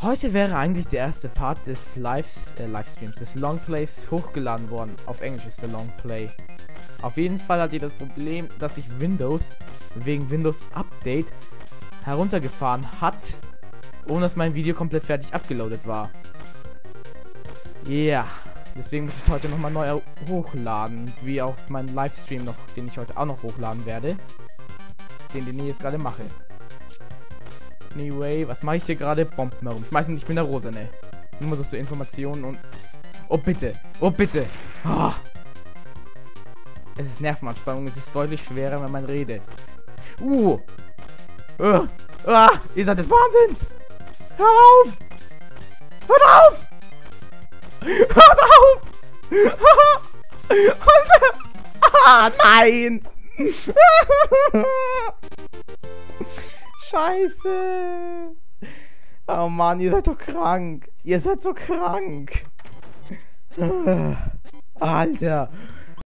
Heute wäre eigentlich der erste Part des Livestreams, des Longplays hochgeladen worden. Auf Englisch ist der Longplay. Auf jeden Fall hat ihr das Problem, dass sich Windows wegen Windows Update heruntergefahren hat, ohne dass mein Video komplett fertig abgeloadet war. Ja, deswegen muss ich es heute nochmal neu hochladen, wie auch meinen Livestream noch, den ich heute auch noch hochladen werde, den ich jetzt gerade mache. Anyway, was mache ich hier gerade? Bomben herum. Schmeißen nicht mit der Rose, ne? Nur so Informationen und... Oh bitte! Oh bitte! Oh. Es ist Nervenanspannung, es ist deutlich schwerer, wenn man redet. Ihr seid des Wahnsinns! Hört auf! Hört auf! Hört auf! Nein! Scheiße! Oh Mann, ihr seid doch krank! Ihr seid so krank! Alter!